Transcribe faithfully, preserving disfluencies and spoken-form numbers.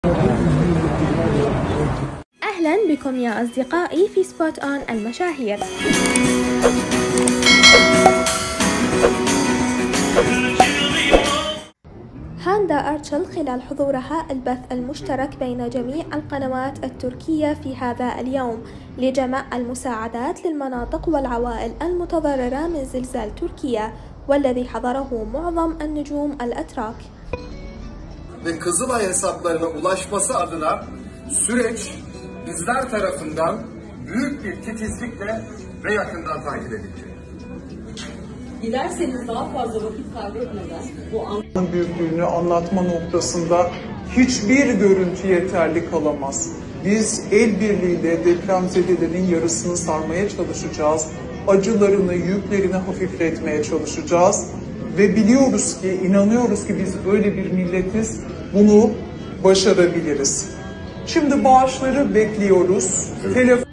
أهلا بكم يا أصدقائي في سبوت أون المشاهير. هاندا أرتشل خلال حضورها البث المشترك بين جميع القنوات التركية في هذا اليوم لجمع المساعدات للمناطق والعوائل المتضررة من زلزال تركيا، والذي حضره معظم النجوم الأتراك. Ve Kızılay hesaplarına ulaşması adına süreç bizler tarafından büyük bir titizlikle ve yakından takip edilecek. Dilerseniz daha fazla vakit kaybetmeden bu anın büyüklüğünü anlatma noktasında hiçbir görüntü yeterli kalamaz. Biz el birliğiyle depremzedelerin yarısını sarmaya çalışacağız. Acılarını, yüklerini hafifletmeye çalışacağız. Ve biliyoruz ki, inanıyoruz ki biz öyle bir milletiz, bunu başarabiliriz. Şimdi bağışları bekliyoruz. Telefon